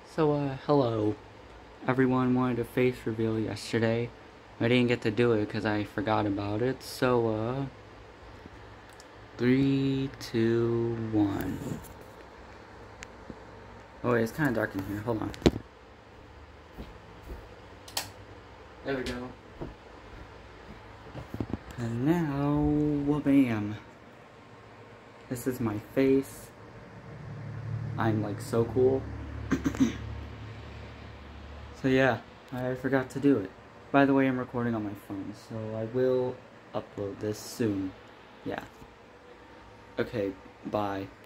Hello. Everyone wanted a face reveal yesterday. I didn't get to do it because I forgot about it. 3, 2, 1. Oh wait, it's kind of dark in here. Hold on. There we go. And now, bam. This is my face. I'm like so cool. So yeah, I forgot to do it. By the way, I'm recording on my phone, so I will upload this soon. Yeah. Okay, bye.